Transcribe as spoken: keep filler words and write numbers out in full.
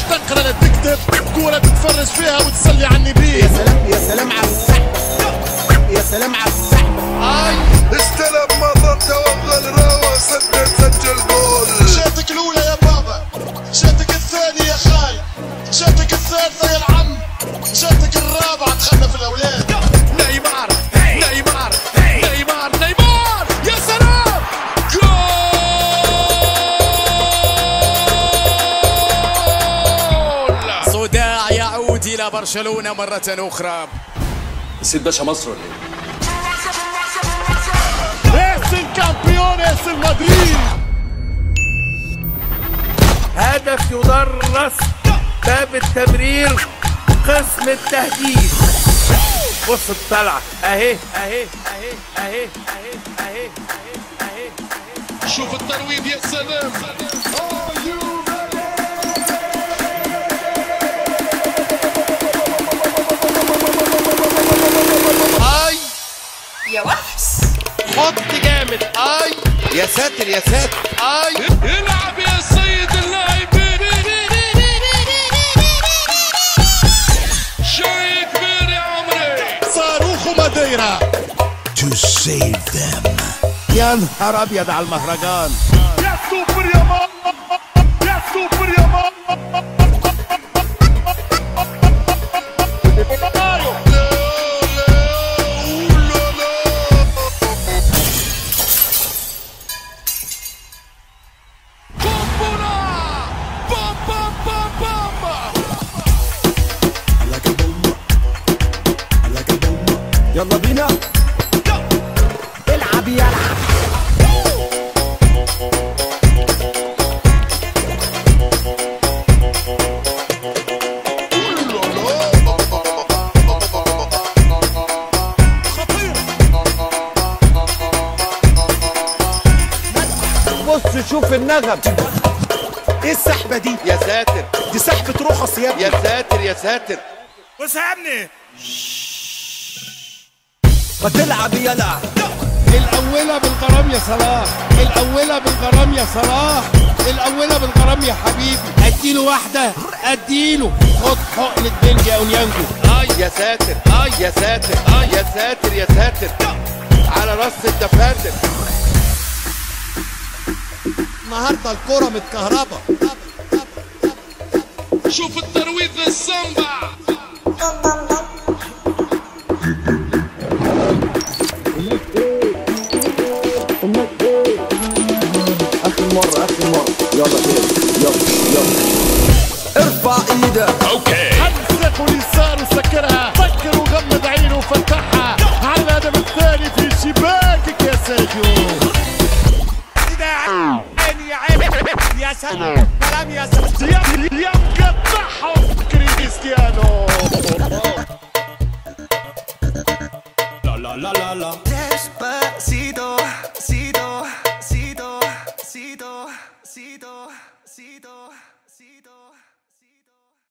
تقرا لا تكتب، كورة تتفرج فيها وتسلي على النبي. يا سلام يا سلام على السحبة، يا سلام على السحبة. اي استلم مطر توغل روى سدد سجل جول. شاتك الاولى يا بابا، شاتك الثانية يا خال، شاتك الثالثة يا العم، شاتك الرابعة دخلنا في الاولاد. نيمار نيمار نيمار نيمار، يا سلام جول. صداع يعود الى برشلونة مرة اخرى. نسيت باشا مصر ولا ايه؟ Es el campeón, es el Madrid. هدف يدرس باب التمرير قسم التهديد. بص الطلعة اهي اهي اهي اهي اهي اهي اهي. شوف الترويض يا سلام. اي يا وحش حط جامد. اي يا ساتر يا ساتر. اي العب يا سيد اللاعبين. شيء كبير يا عمري. صاروخ وماديرا. To save them. يا نهار ابيض على المهرجان. يا سوبر يا ماما، يا سوبر يا ماما. يلا بينا العب يلعب. بص شوف النغم. ايه السحبة دي؟ يا ساتر دي سحبة رخص يا ابني. يا ساتر يا ساتر. بص يا ابني، ما تلعب يلعب. الأولى بالغرام يا صلاح، الأولى بالغرام يا صلاح، الأولى بالغرام يا حبيبي. أديله واحدة أديله. خد حقنة بنج يا أونيانجو. اي يا ساتر اي يا ساتر اي يا ساتر يا ساتر على راس الدفاتر. النهارده الكرة متكهربة. شوف الترويض للسامبا. آخر مرة آخر مرة. يلا كده يلا يلا. ارفع ايدك. اوكي. همسك واليسار وسكرها، فكر وغمض عينه وفتحها على الهدف الثاني في شباكك يا سيرجيو.